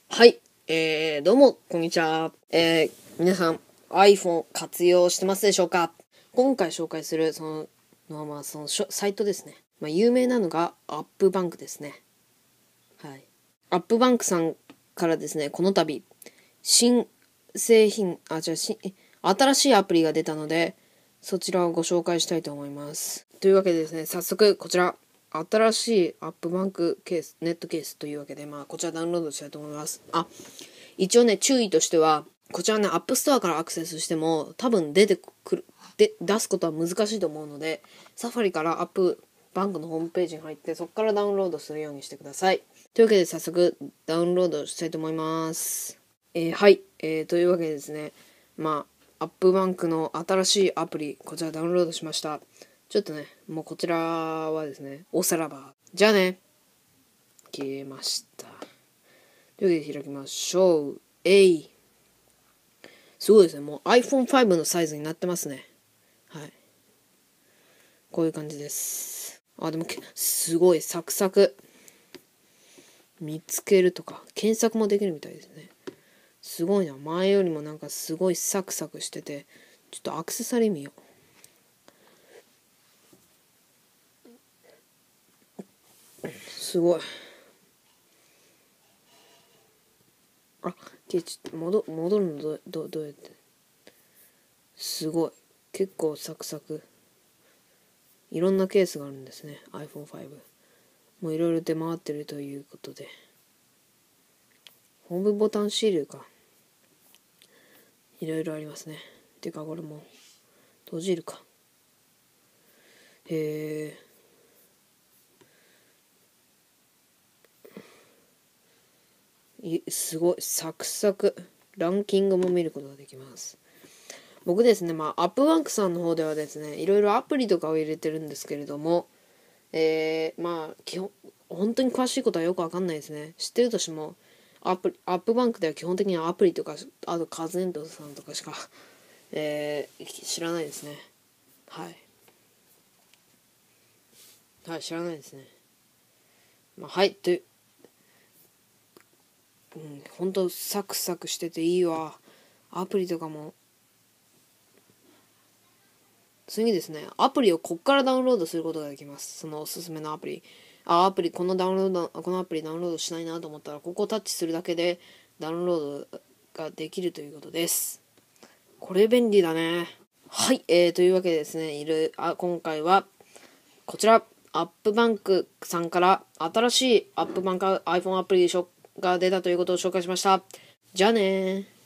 はい、どうも、こんにちは。皆さん、iPhone 活用してますでしょうか？今回紹介する、そのサイトですね。有名なのが、アップバンクですね。はい。アップバンクさんからですね、この度、新製品、新しいアプリが出たので、そちらをご紹介したいと思います。というわけでですね、早速、こちら、新しいアップバンクケース、ネットケースというわけで、こちらダウンロードしたいと思います。一応ね、注意としては、こちらね、アップストアからアクセスしても、多分出すことは難しいと思うので、サファリからアップバンクのホームページに入って、そこからダウンロードするようにしてください。というわけで、早速、ダウンロードしたいと思います。はい。というわけでですね、アップバンクの新しいアプリ、こちらダウンロードしました。ちょっとね、もうこちらはですね、おさらば。じゃあね、消えました。というわけで開きましょう。すごいですね。もう iPhone5 のサイズになってますね。はい。こういう感じです。でもすごいサクサク。見つけるとか、検索もできるみたいですね。すごいな。前よりもなんかすごいサクサクしてて、ちょっとアクセサリー見よう。すごい。ちょっと戻るのどうやって。すごい。結構サクサク。いろんなケースがあるんですね。iPhone5。もういろいろ出回ってるということで。ホームボタンシールか。いろいろありますね。てかこれも閉じるか。すごいサクサク。ランキングも見ることができます。僕ですね、アップバンクさんの方ではですね、いろいろアプリとかを入れてるんですけれども、基本本当に詳しいことはよくわかんないですね。知ってるとしてもアップバンクでは基本的にアプリとか、あとカズネントさんとかしか、知らないですね。はい知らないですね。はいという本当サクサクしてていいわ。アプリとかも次ですね、アプリをこっからダウンロードすることができます。そのおすすめのアプリ。このアプリダウンロードしないなと思ったら、ここをタッチするだけでダウンロードができるということです。これ便利だね。はい、というわけでですね、今回はこちら、アップバンクさんから新しいアップバンク iPhone アプリが出たということを紹介しました。じゃあねー。